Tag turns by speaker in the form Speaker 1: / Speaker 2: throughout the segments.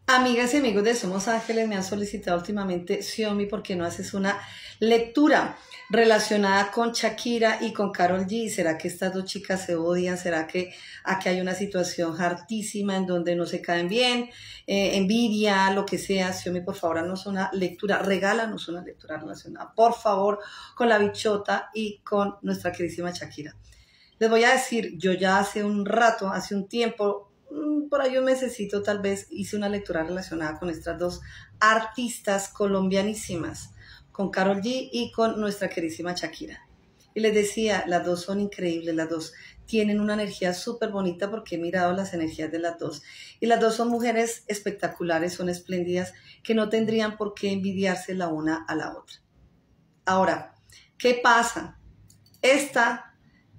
Speaker 1: Amigas y amigos de Somos Ángeles me han solicitado últimamente, Xiomi, ¿por qué no haces una lectura relacionada con Shakira y con Karol G? ¿Será que estas dos chicas se odian? ¿Será que aquí hay una situación hartísima en donde no se caen bien? Envidia, lo que sea. Xiomi, por favor, haznos una lectura, regálanos una lectura relacionada, por favor, con la bichota y con nuestra queridísima Shakira. Les voy a decir, yo ya hace un rato, hace un tiempo, por ahí un mesecito tal vez, hice una lectura relacionada con estas dos artistas colombianísimas, con Karol G y con nuestra queridísima Shakira. Y les decía, las dos son increíbles, las dos tienen una energía súper bonita porque he mirado las energías de las dos. Y las dos son mujeres espectaculares, son espléndidas, que no tendrían por qué envidiarse la una a la otra. Ahora, ¿qué pasa? Esta,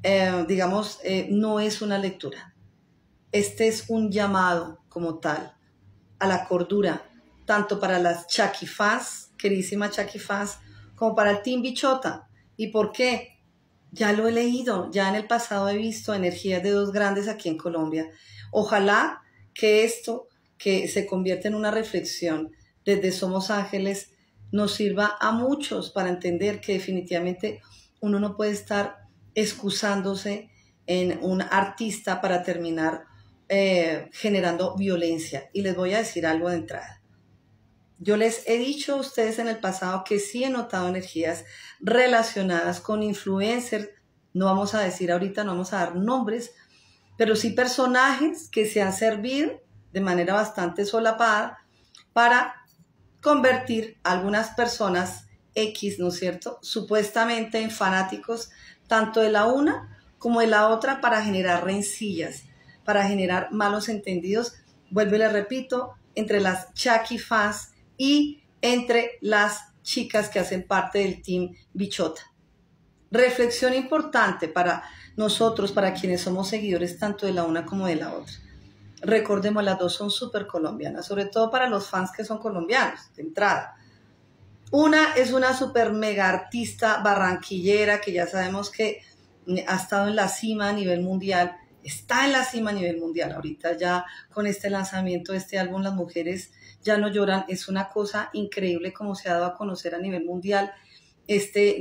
Speaker 1: no es una lectura. Este es un llamado como tal a la cordura, tanto para las Shakifás, queridísima Shakifás, como para el Team Bichota. ¿Y por qué? Ya lo he leído, ya en el pasado he visto energías de dos grandes aquí en Colombia. Ojalá que esto, que se convierta en una reflexión desde Somos Ángeles, nos sirva a muchos para entender que definitivamente uno no puede estar excusándose en un artista para terminar generando violencia. Y les voy a decir algo de entrada. Yo les he dicho a ustedes en el pasado que sí he notado energías relacionadas con influencers, no vamos a decir ahorita, no vamos a dar nombres, pero sí personajes que se han servido de manera bastante solapada para convertir a algunas personas X, ¿no es cierto?, supuestamente en fanáticos tanto de la una como de la otra para generar rencillas, para generar malos entendidos, vuelvo y les repito, entre las Shakifás y entre las chicas que hacen parte del Team Bichota. Reflexión importante para nosotros, para quienes somos seguidores tanto de la una como de la otra. Recordemos, las dos son súper colombianas, sobre todo para los fans que son colombianos, de entrada. Una es una súper mega artista barranquillera que ya sabemos que ha estado en la cima a nivel mundial, está en la cima a nivel mundial. Ahorita ya con este lanzamiento de este álbum Las Mujeres Ya No Lloran, es una cosa increíble como se ha dado a conocer a nivel mundial esta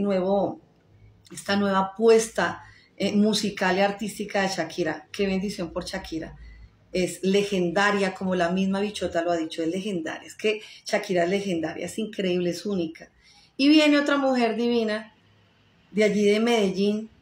Speaker 1: nueva apuesta musical y artística de Shakira. Qué bendición por Shakira. Es legendaria, como la misma Bichota lo ha dicho, es legendaria. Es que Shakira es legendaria, es increíble, es única. Y viene otra mujer divina de allí de Medellín,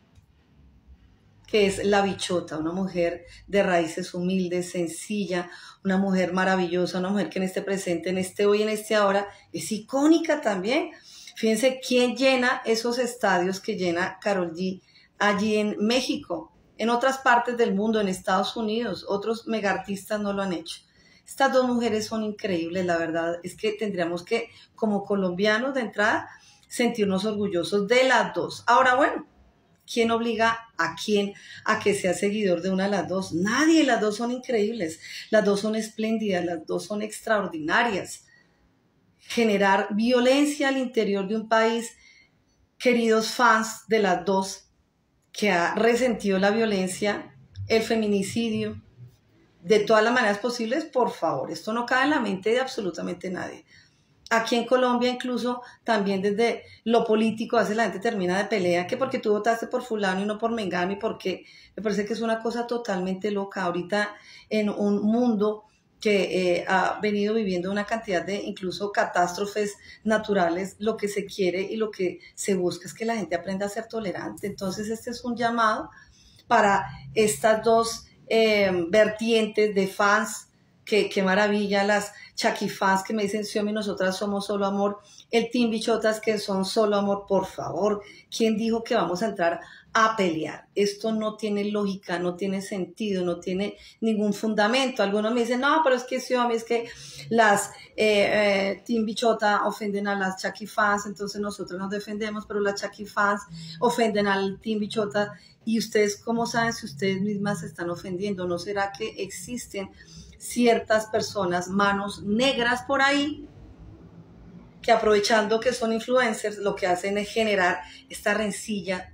Speaker 1: que es la Bichota, una mujer de raíces humildes, sencilla, una mujer maravillosa, una mujer que en este presente, en este hoy, en este ahora, es icónica también. Fíjense quién llena esos estadios que llena Karol G allí en México, en otras partes del mundo, en Estados Unidos, otros mega artistas no lo han hecho. Estas dos mujeres son increíbles, la verdad es que tendríamos que, como colombianos de entrada, sentirnos orgullosos de las dos. Ahora, bueno, ¿quién obliga a quién a que sea seguidor de una de las dos? Nadie, las dos son increíbles, las dos son espléndidas, las dos son extraordinarias. Generar violencia al interior de un país, queridos fans de las dos, que ha resentido la violencia, el feminicidio, de todas las maneras posibles, por favor, esto no cabe en la mente de absolutamente nadie. Aquí en Colombia incluso también desde lo político a veces la gente termina de pelea que porque tú votaste por fulano y no por mengano y porque me parece que es una cosa totalmente loca ahorita en un mundo que ha venido viviendo una cantidad de incluso catástrofes naturales. Lo que se quiere y lo que se busca es que la gente aprenda a ser tolerante. Entonces este es un llamado para estas dos vertientes de fans. Qué maravilla, las Shakifás que me dicen, Xiomi, nosotras somos solo amor, el Team Bichotas que son solo amor. Por favor, ¿quién dijo que vamos a entrar a pelear? Esto no tiene lógica, no tiene sentido, no tiene ningún fundamento. Algunos me dicen, no, pero es que Xiomi, es que las Team Bichota ofenden a las Shakifás, entonces nosotros nos defendemos, pero las Shakifás ofenden al Team Bichota. ¿Y ustedes cómo saben si ustedes mismas se están ofendiendo? ¿No será que existen ciertas personas, manos negras por ahí, que aprovechando que son influencers, lo que hacen es generar esta rencilla,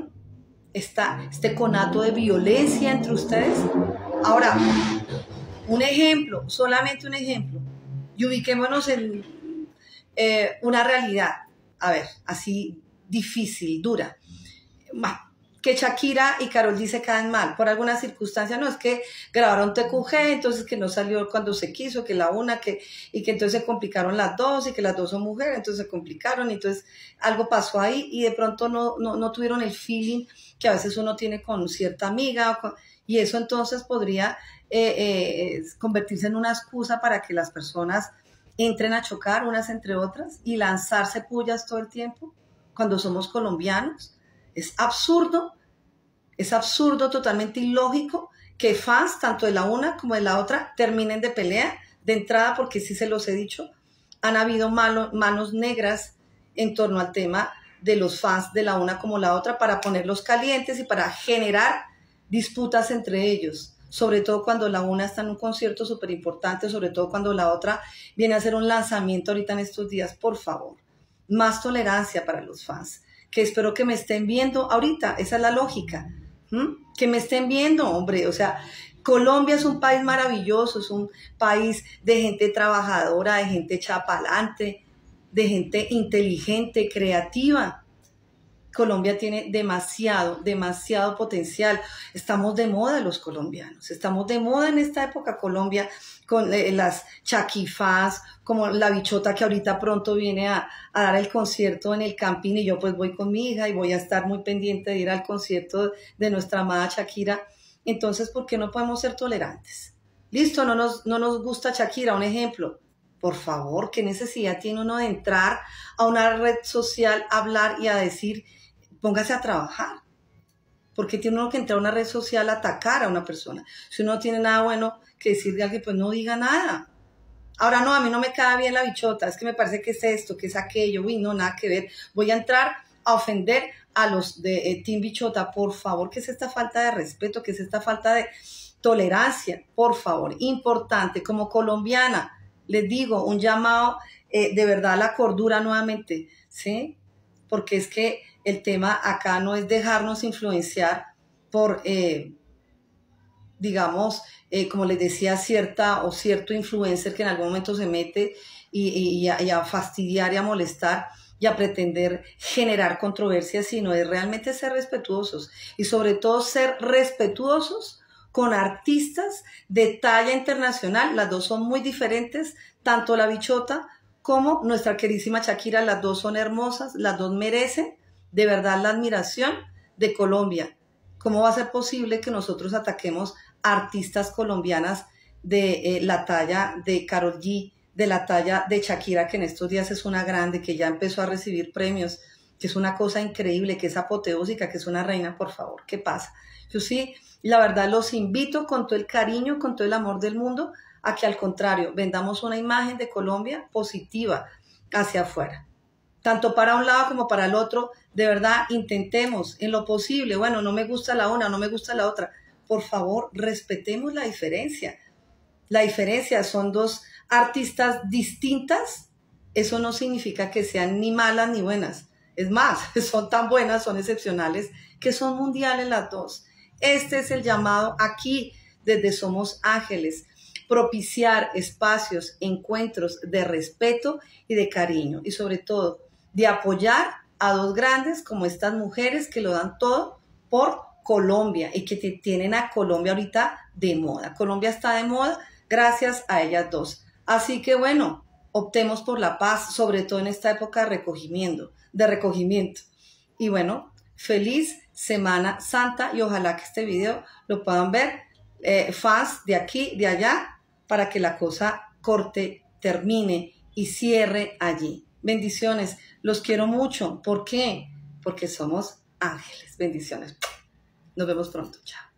Speaker 1: este conato de violencia entre ustedes? Ahora, un ejemplo, solamente un ejemplo. y ubiquémonos en una realidad, a ver, así difícil, dura. Que Shakira y Karol G se caen mal por alguna circunstancia, no es que grabaron TQG, entonces que no salió cuando se quiso, que la una, y que entonces se complicaron las dos, y que las dos son mujeres, entonces se complicaron, entonces algo pasó ahí, y de pronto no tuvieron el feeling que a veces uno tiene con cierta amiga, y eso entonces podría convertirse en una excusa para que las personas entren a chocar unas entre otras y lanzarse pullas todo el tiempo, cuando somos colombianos. Es absurdo, totalmente ilógico que fans, tanto de la una como de la otra, terminen de pelea de entrada, porque sí se los he dicho, han habido manos negras en torno al tema de los fans de la una como la otra para ponerlos calientes y para generar disputas entre ellos, sobre todo cuando la una está en un concierto súper importante, sobre todo cuando la otra viene a hacer un lanzamiento ahorita en estos días. Por favor, más tolerancia para los fans, que espero que me estén viendo ahorita, esa es la lógica, que me estén viendo, hombre, o sea, Colombia es un país maravilloso, es un país de gente trabajadora, de gente echada pa'lante, de gente inteligente, creativa. Colombia tiene demasiado potencial. Estamos de moda los colombianos, estamos de moda en esta época Colombia, con las chaquifás, como la bichota que ahorita pronto viene a dar el concierto en el Campín, y yo pues voy con mi hija y voy a estar muy pendiente de ir al concierto de nuestra amada Shakira. Entonces, ¿por qué no podemos ser tolerantes? Listo, no nos gusta Shakira, un ejemplo. Por favor, ¿qué necesidad tiene uno de entrar a una red social, a hablar y a decir, póngase a trabajar? Porque tiene uno que entrar a una red social a atacar a una persona. Si uno no tiene nada bueno que decir de alguien, pues no diga nada. Ahora no, a mí no me cae bien la bichota, es que me parece que es esto, que es aquello, uy, no, nada que ver. Voy a entrar a ofender a los de Team Bichota. Por favor, ¿qué es esta falta de respeto? ¿Qué es esta falta de tolerancia? Por favor, importante, como colombiana, les digo, un llamado de verdad a la cordura nuevamente, ¿sí? Porque es que el tema acá no es dejarnos influenciar por, digamos, como les decía, cierta o cierto influencer que en algún momento se mete y a fastidiar y a molestar y a pretender generar controversias, sino es realmente ser respetuosos, y sobre todo ser respetuosos con artistas de talla internacional. Las dos son muy diferentes, tanto la bichota como nuestra queridísima Shakira. Las dos son hermosas, las dos merecen de verdad la admiración de Colombia. ¿Cómo va a ser posible que nosotros ataquemos a artistas colombianas de la talla de Karol G, de la talla de Shakira, que en estos días es una grande, que ya empezó a recibir premios, que es una cosa increíble, que es apoteósica, que es una reina? Por favor, ¿qué pasa? Yo sí, la verdad, los invito con todo el cariño, con todo el amor del mundo, a que al contrario, vendamos una imagen de Colombia positiva hacia afuera. Tanto para un lado como para el otro, de verdad, intentemos en lo posible. Bueno, no me gusta la una, no me gusta la otra. Por favor, respetemos la diferencia. La diferencia son dos artistas distintas. Eso no significa que sean ni malas ni buenas. Es más, son tan buenas, son excepcionales, que son mundiales las dos. Este es el llamado aquí desde Somos Ángeles: propiciar espacios, encuentros de respeto y de cariño, y sobre todo de apoyar a dos grandes como estas mujeres que lo dan todo por Colombia y que tienen a Colombia ahorita de moda. Colombia está de moda gracias a ellas dos. Así que bueno, optemos por la paz, sobre todo en esta época de recogimiento. Y bueno, feliz Semana Santa, y ojalá que este video lo puedan ver fans de aquí, de allá, para que la cosa corte, termine y cierre allí. Bendiciones, los quiero mucho. ¿Por qué? Porque somos ángeles. Bendiciones. Nos vemos pronto. Chao.